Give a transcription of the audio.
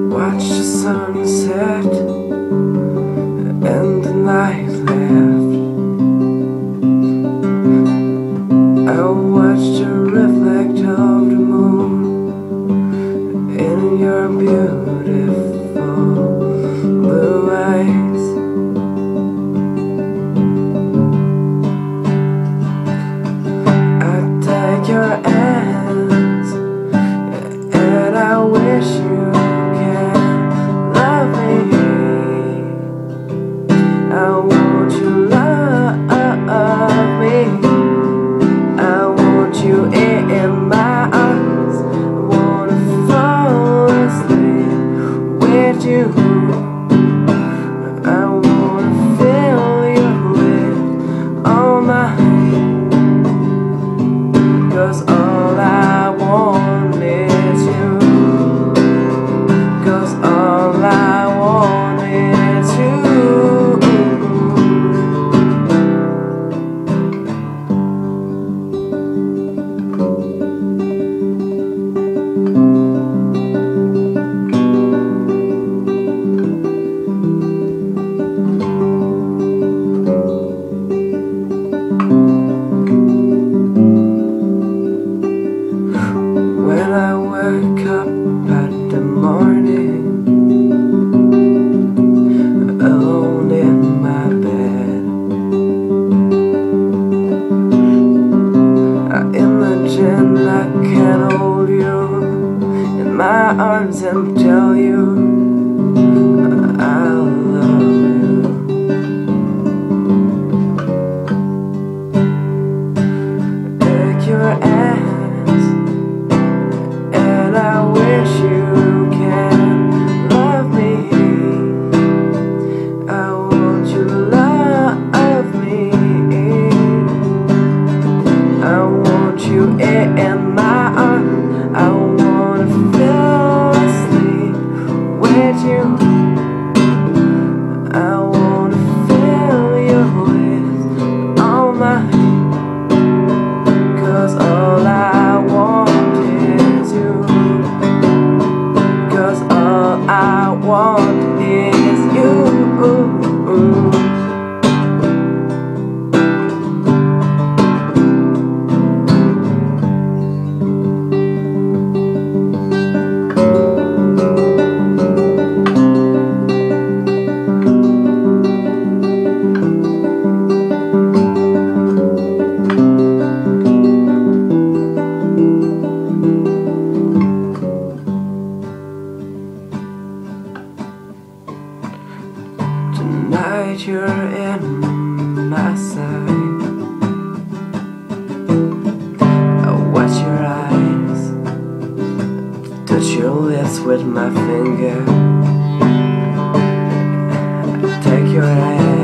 Watch the sunset and the night left. I watched the reflect of the moon in your beautiful blue eyes. I take your hands and I wish you I want you love me. I want you in my arms. I wanna fall asleep with you. I wanna feel your lips on mine. 'Cause all I want is you. 'Cause all I want is you. When I wake up at the morning, alone in my bed, I imagine I can hold you in my arms and tell you I love you. Take your hands and I wish you can love me. I want you to love me. I want you in my arms. I wanna feel asleep with you. I wanna feel your lips on mine. 'Cause all I want is you. 'Cause all I want is you. Tonight you're in my sight. I watch your eyes, touch your lips with my finger. I take your hand